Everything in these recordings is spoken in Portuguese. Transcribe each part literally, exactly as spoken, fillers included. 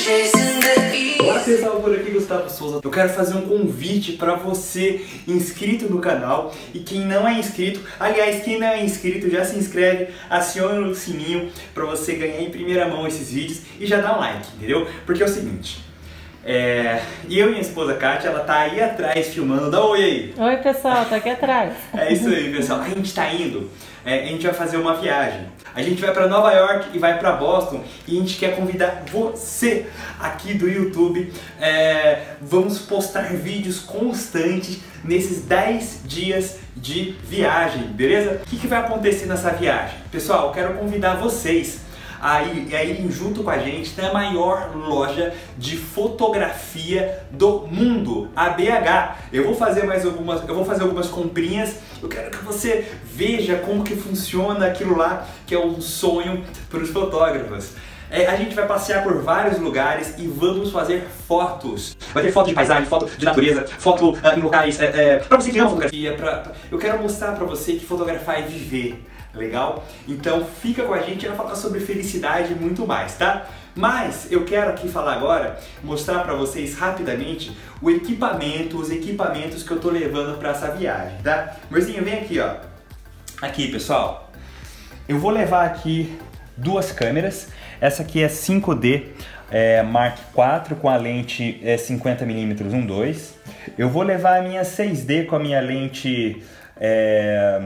Olá pessoal, por aqui Gustavo Souza. Eu quero fazer um convite para você inscrito no canal e quem não é inscrito, aliás, quem não é inscrito já se inscreve, aciona o sininho para você ganhar em primeira mão esses vídeos e já dá um like, entendeu? Porque é o seguinte, é, eu e minha esposa Kátia, ela tá aí atrás filmando, dá um oi aí. Oi pessoal, tô aqui atrás. É isso aí pessoal, a gente tá indo, é, a gente vai fazer uma viagem. A gente vai para Nova York e vai para Boston e a gente quer convidar você aqui do YouTube. É, vamos postar vídeos constantes nesses dez dias de viagem, beleza? O que, que vai acontecer nessa viagem? Pessoal, eu quero convidar vocês a irem junto com a gente na maior loja de fotografia do mundo, a B H. Eu vou fazer mais algumas, eu vou fazer algumas comprinhas. Eu quero que você veja como que funciona aquilo lá, que é um sonho para os fotógrafos. É, a gente vai passear por vários lugares e vamos fazer fotos. Vai ter foto de paisagem, foto de natureza, foto uh, em locais, é, é, para você que ama fotografia. Pra, pra, eu quero mostrar para você que fotografar é viver. Legal? Então fica com a gente, ela fala sobre felicidade e muito mais, tá? Mas eu quero aqui falar agora, mostrar pra vocês rapidamente o equipamento, os equipamentos que eu tô levando pra essa viagem, tá? Amorzinho, vem aqui, ó. Aqui, pessoal. Eu vou levar aqui duas câmeras. Essa aqui é cinco D é, Mark quatro com a lente é, cinquenta milímetros um ponto dois. Eu vou levar a minha seis D com a minha lente é,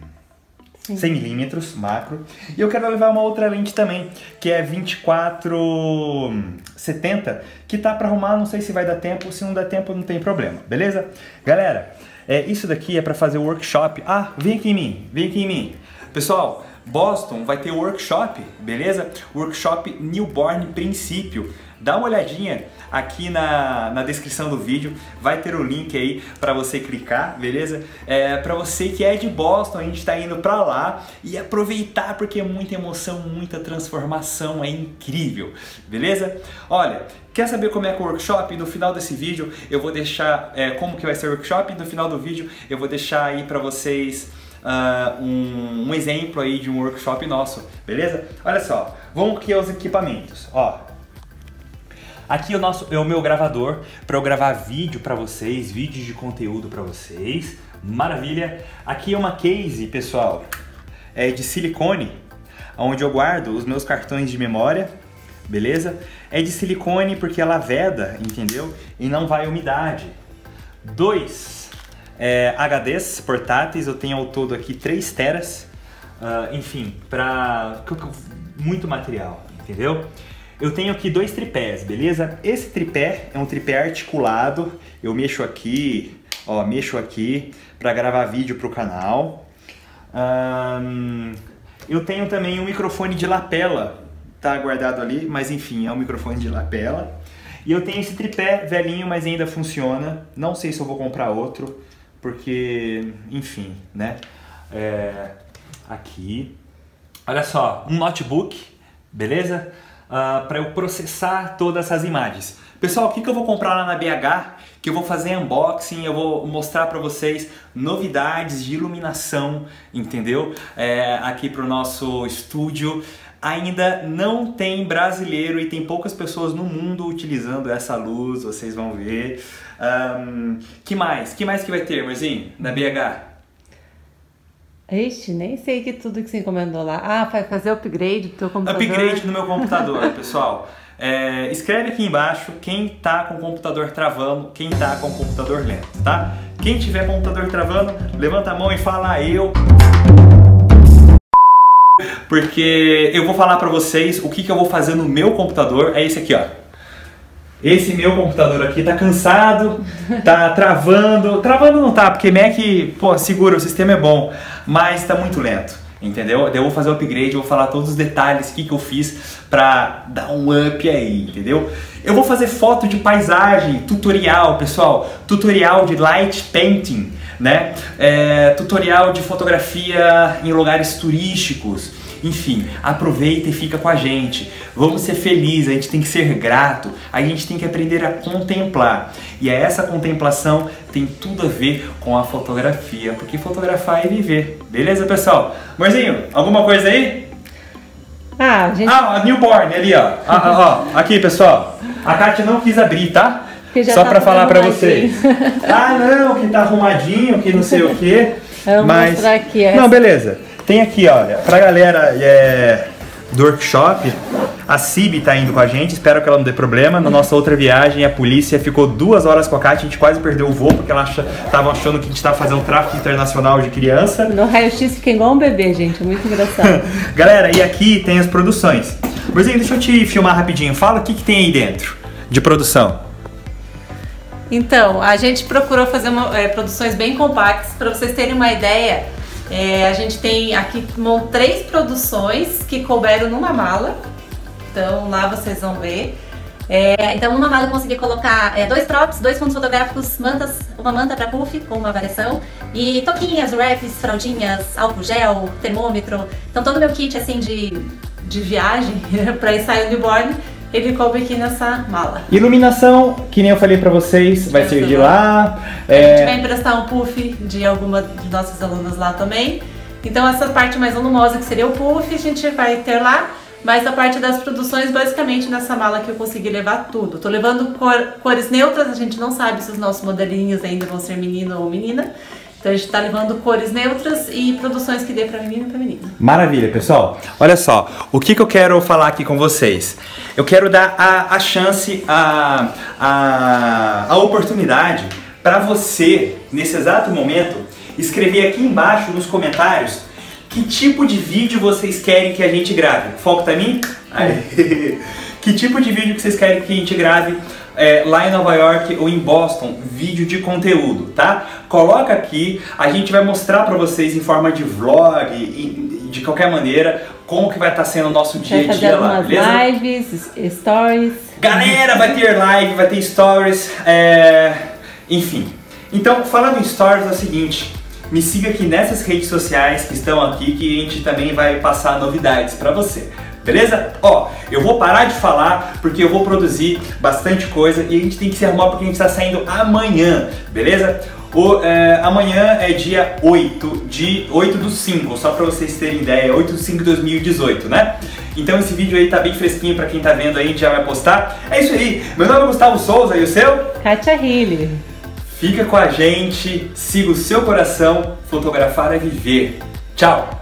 cem milímetros macro, e eu quero levar uma outra lente também, que é vinte e quatro setenta, que tá para arrumar, não sei se vai dar tempo, se não der tempo não tem problema, beleza? Galera, é, isso daqui é para fazer o workshop. Ah, vem aqui em mim, vem aqui em mim. Pessoal, Boston vai ter workshop, beleza? Workshop Newborn Princípio. Dá uma olhadinha aqui na, na descrição do vídeo, vai ter o link aí para você clicar, beleza? É, para você que é de Boston, a gente está indo para lá e aproveitar porque é muita emoção, muita transformação, é incrível, beleza? Olha, quer saber como é que é o workshop? No final desse vídeo eu vou deixar é, como que vai ser o workshop, no final do vídeo eu vou deixar aí para vocês Uh, um, um exemplo aí de um workshop nosso, beleza? Olha só, vamos aqui aos equipamentos, ó. Aqui é o, nosso, é o meu gravador para eu gravar vídeo para vocês, vídeos de conteúdo para vocês, maravilha. Aqui é uma case, pessoal, é de silicone, onde eu guardo os meus cartões de memória, beleza? É de silicone porque ela veda, entendeu? E não vai umidade. Dois É, H Ds portáteis, eu tenho ao todo aqui três teras, uh, enfim, para muito material, entendeu? Eu tenho aqui dois tripés, beleza? Esse tripé é um tripé articulado, eu mexo aqui, ó, mexo aqui para gravar vídeo para o canal. Um, eu tenho também um microfone de lapela, tá guardado ali, mas enfim, é um microfone de lapela. E eu tenho esse tripé velhinho, mas ainda funciona, não sei se eu vou comprar outro. Porque, enfim, né? É, aqui, olha só, um notebook, beleza? Uh, para eu processar todas essas imagens. Pessoal, o que, que eu vou comprar lá na B H? Que eu vou fazer unboxing, eu vou mostrar para vocês novidades de iluminação, entendeu? É, aqui para o nosso estúdio. Ainda não tem brasileiro e tem poucas pessoas no mundo utilizando essa luz, vocês vão ver. Um, que mais? Que mais que vai ter, amorzinho, na B H? Ixi, nem sei que tudo que você encomendou lá. Ah, vai fazer upgrade do teu computador. Upgrade no meu computador, pessoal. É, escreve aqui embaixo quem tá com o computador travando, quem tá com o computador lento, tá? Quem tiver computador travando, levanta a mão e fala eu. Porque eu vou falar pra vocês o que, que eu vou fazer no meu computador. É esse aqui, ó. Esse meu computador aqui tá cansado, tá travando. Travando não tá, porque Mac, pô, segura, o sistema é bom, mas tá muito lento, entendeu? Daí eu vou fazer o upgrade, eu vou falar todos os detalhes, o que, que eu fiz pra dar um up aí, entendeu? Eu vou fazer foto de paisagem, tutorial, pessoal, tutorial de light painting, né? É, tutorial de fotografia em lugares turísticos. Enfim, aproveita e fica com a gente. Vamos ser felizes, a gente tem que ser grato, a gente tem que aprender a contemplar. E essa contemplação tem tudo a ver com a fotografia, porque fotografar é viver. Beleza, pessoal? Amorzinho, alguma coisa aí? Ah, a gente... Ah, a Newborn ali, ó. Ah, ó, ó. Aqui, pessoal. A Kátia não quis abrir, tá? Só tá pra falar pra vocês. Ah, não, que tá arrumadinho, que não sei o quê. Vou mas... mostrar aqui. Essa. Não, beleza. Tem aqui, olha, pra galera é, do workshop, a Cibi tá indo com a gente, espero que ela não dê problema. Na nossa outra viagem, a polícia ficou duas horas com a Kátia, a gente quase perdeu o voo, porque ela acha, tava achando que a gente tava fazendo tráfico internacional de criança. No raio-x fiquei igual um bebê, gente, é muito engraçado. Galera, e aqui tem as produções. Bruzinho, deixa eu te filmar rapidinho, fala o que, que tem aí dentro de produção. Então, a gente procurou fazer uma, é, produções bem compactas, para vocês terem uma ideia. É, a gente tem aqui três produções que couberam numa mala, então lá vocês vão ver. É, então numa mala eu consegui colocar é, dois props, dois fundos fotográficos, mantas, uma manta para puff com uma variação e toquinhas, wraps, fraldinhas, álcool gel, termômetro. Então todo o meu kit assim de, de viagem para ensaio newborn, ele coube aqui nessa mala. Iluminação, que nem eu falei pra vocês, vai ser de lá. A é... gente vai emprestar um puff de alguma de nossas alunas lá também. Então essa parte mais volumosa que seria o puff, a gente vai ter lá. Mas a parte das produções, basicamente nessa mala que eu consegui levar tudo. Tô levando cor, cores neutras, a gente não sabe se os nossos modelinhos ainda vão ser menino ou menina. Então a gente tá levando cores neutras e produções que dê pra menino e pra menina. Maravilha, pessoal. Olha só, o que, que eu quero falar aqui com vocês? Eu quero dar a, a chance, a, a, a oportunidade para você, nesse exato momento, escrever aqui embaixo nos comentários que tipo de vídeo vocês querem que a gente grave. Foco tá em mim? Aí. Que tipo de vídeo que vocês querem que a gente grave é, lá em Nova York ou em Boston, vídeo de conteúdo, tá? Coloca aqui, a gente vai mostrar pra vocês em forma de vlog, e, de qualquer maneira, como que vai estar sendo o nosso dia a dia lá, beleza? Lives, stories. Galera, vai ter live, vai ter stories, é... enfim. Então, falando em stories, é o seguinte, me siga aqui nessas redes sociais que estão aqui, que a gente também vai passar novidades pra você. Beleza? Ó, eu vou parar de falar porque eu vou produzir bastante coisa e a gente tem que se arrumar porque a gente está saindo amanhã, beleza? O, é, amanhã é dia oito de oito do cinco, só pra vocês terem ideia, oito de cinco de dois mil e dezoito, né? Então esse vídeo aí tá bem fresquinho pra quem tá vendo aí, a gente já vai postar. É isso aí, meu nome é Gustavo Souza e o seu? Kátia Hille. Fica com a gente, siga o seu coração, fotografar é viver. Tchau!